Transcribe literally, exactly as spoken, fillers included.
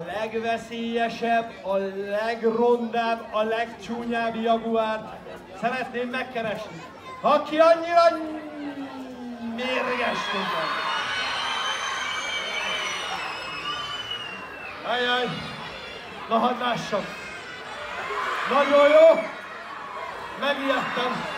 A legveszélyesebb, a legrondább, a legcsúnyább jaguárt szeretném megkeresni. Aki annyira mérges tudja. Ajjaj, na hadd lássam. Nagyon jó, megijedtem.